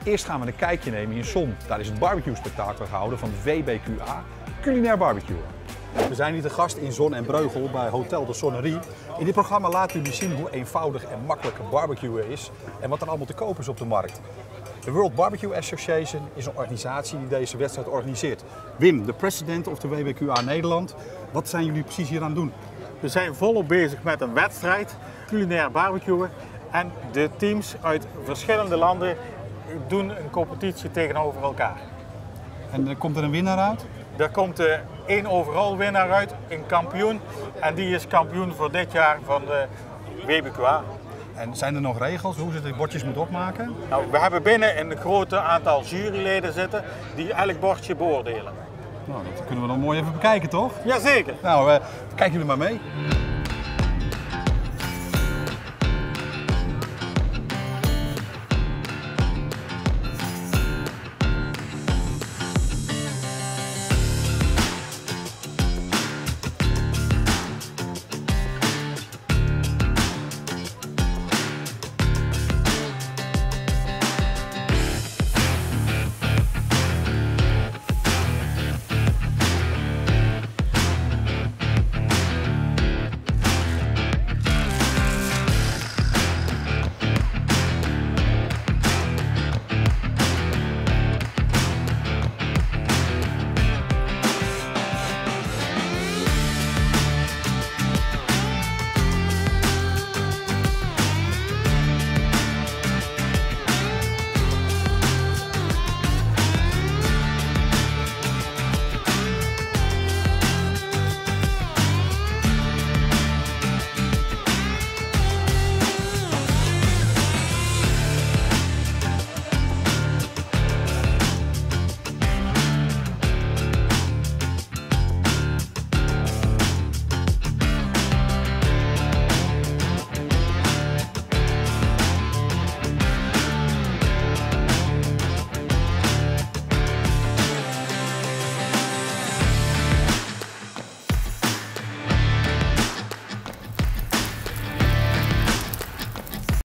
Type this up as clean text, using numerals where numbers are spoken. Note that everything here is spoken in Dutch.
Eerst gaan we een kijkje nemen in Zon. Daar is het barbecue-spektakel gehouden van WBQA, culinair barbecue. We zijn hier te gast in Zon en Breugel bij Hotel de Sonnerie. In dit programma laten we jullie zien hoe eenvoudig en makkelijk barbecuen is en wat er allemaal te koop is op de markt. De World Barbecue Association is een organisatie die deze wedstrijd organiseert. Wim, de president of de WBQA Nederland, wat zijn jullie precies hier aan het doen? We zijn volop bezig met een wedstrijd, culinair barbecuen. En de teams uit verschillende landen doen een competitie tegenover elkaar. En komt er een winnaar uit? Er komt één overal winnaar uit, een kampioen. En die is kampioen voor dit jaar van de WBQA. En zijn er nog regels hoe ze de bordjes moeten opmaken? Nou, we hebben binnen een groot aantal juryleden zitten die elk bordje beoordelen. Nou, dat kunnen we dan mooi even bekijken, toch? Jazeker. Nou, kijken jullie maar mee.